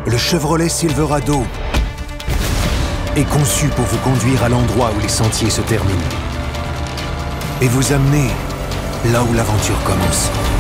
Le Chevrolet Silverado est conçu pour vous conduire à l'endroit où les sentiers se terminent et vous amener là où l'aventure commence.